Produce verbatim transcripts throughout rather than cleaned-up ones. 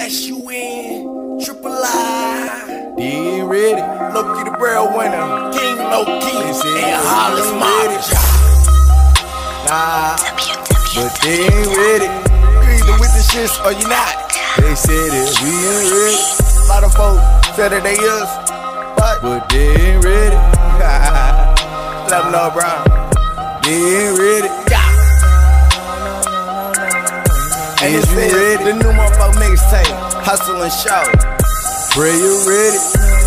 S U N, Triple I. They ain't ready. Loki the breadwinner, King Loki, and Hollis ready. Nah, but they ain't ready. You either with the shits or you not. They said that we ain't ready. A lot of folks said that they is, but, but they ain't ready. let them know, bro. They ain't ready. Yeah. And Is it you says ready? the new motherfucker mixtape, Hustle and Show. Pray you ready.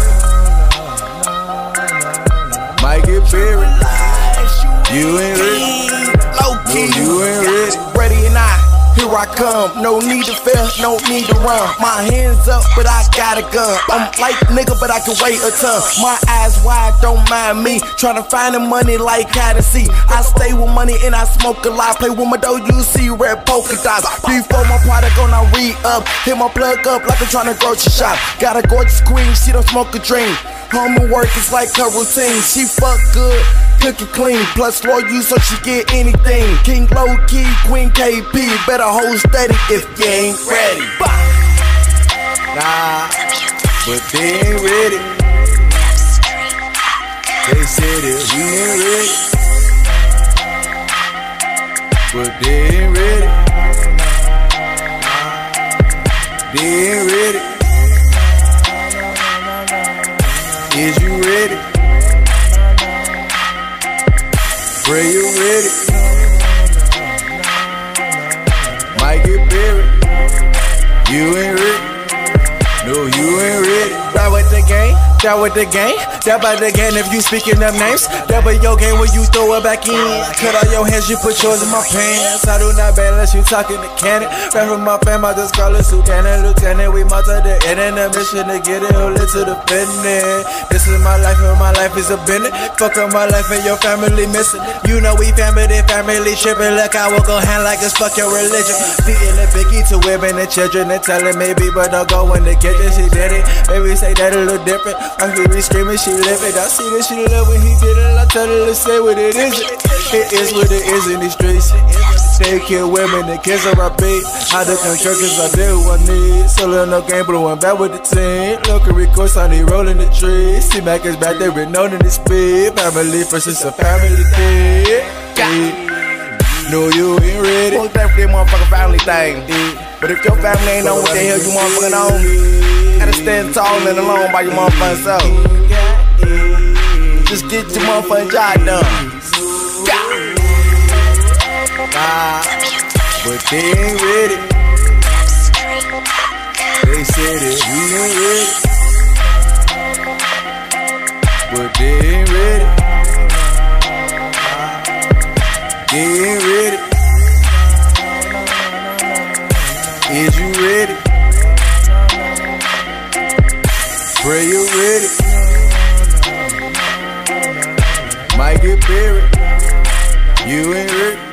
Might get buried. You ain't ready. Low-key, No, you ain't ready. Ready and I, here I come. No need to fear, no need to run. My hands up, but I got a gun. I'm like nigga, but I can wait a ton. My eyes wide, don't mind me. Tryna find the money like how to see. I stay with money and I smoke a lot. Play with my dough, you see red polka dots. Before my product on, I re-up. Hit my plug up like I'm tryna grocery shop. Got a gorgeous queen, she don't smoke a dream. Homework is like her routine. She fuck good, cook it clean. Plus loyal you so she get anything. King Loki, Queen K P. Better hold steady if you ain't ready. Nah, but they ain't ready. They said that we ain't ready. But they ain't ready. They ain't ready. Is you ready? Pray you ready. Might get buried. You ain't ready. No, you ain't ready. That with the game, that with the game, that by the game if you speaking them names. That by your game when you throw it back in. Cut out your hands, you put yours in my pants. I do not ban unless you talking to cannon. Rap from my fam, I just call it Lieutenant, Lieutenant. We march to the end in the mission to get it all into the finish. This is my life and my life is a business. Fuck up my life and your family missing it. You know we family, family tripping. Look, I will go hand like it's fuck your religion. Beating the biggie to women and children and telling me people don't go in the kitchen. She did it, baby say that a little different. My baby screaming, she live it. I see that she love when he did it. I tell her to say what it is. It is what it is in these streets. They kill women and kids are our beat. I do constructions, I do what I need. Solo no game, but I'm back with the team. Look at recourse, I need rolling the trees. See back is back there with no in the speed. Family versus a family thing. No, you ain't ready. Fuck that for that motherfucking family thing. But if your family ain't know what the hell you motherfucking on, gotta stand tall and alone by your motherfucking self. Just get your motherfucking job done. Nah, but they ain't ready. They said that we ain't ready. But they ain't ready. They ain't ready. Is you ready? Pray you ready. Might get buried. You ain't ready.